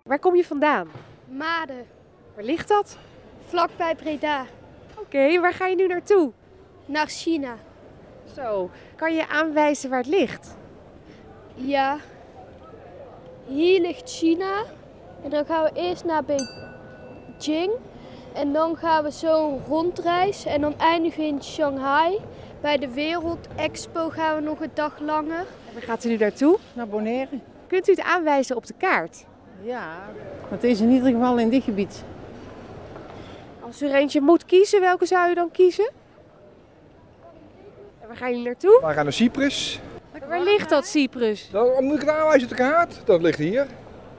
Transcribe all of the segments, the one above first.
Waar kom je vandaan? Maden, Waar ligt dat? vlakbij Breda, Oké, waar ga je nu naartoe? naar China. Zo, kan je aanwijzen waar het ligt? Ja, hier ligt China en dan gaan we eerst naar Beijing en dan gaan we zo een rondreis en dan eindigen we in Shanghai. Bij de Wereldexpo gaan we nog een dag langer. En waar gaat u nu naartoe? Naar Bonaire? Kunt u het aanwijzen op de kaart? Ja, het is in ieder geval in dit gebied. Als u er eentje moet kiezen, welke zou u dan kiezen? En waar gaan jullie naartoe? We gaan naar Cyprus. Waar ligt dat, Cyprus? Dan moet ik het aanwijzen op de kaart. Dat ligt hier.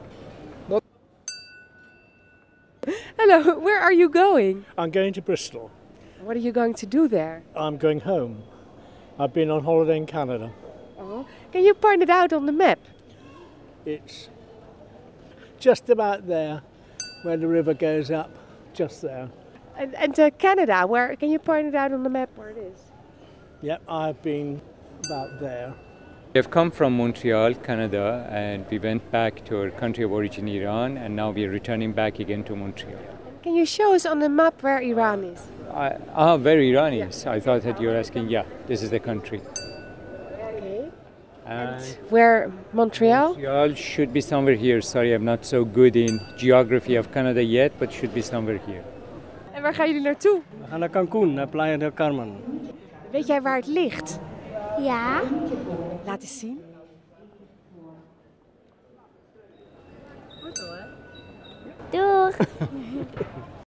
Hello, where are you going? I'm going to Bristol. What are you going to do there? I'm going home. I've been on holiday in Canada. Oh. Can you point it out on the map? It's just about there, where the river goes up, just there. And Canada, where? Can you point it out on the map where it is? Yep, I've been about there. We have come from Montreal, Canada, and we went back to our country of origin, Iran, and now we are returning back again to Montreal. Can you show us on the map where Iran is? Where Iran is? I thought that you were asking, yeah, this is the country. Okay. And Where Montreal? Montreal should be somewhere here. Sorry, I'm not so good in geography of Canada yet, but should be somewhere here. En waar gaan jullie naartoe? We gaan naar Cancún, naar Playa del Carmen. Weet jij waar het ligt? Ja. Laat eens zien. Doeg!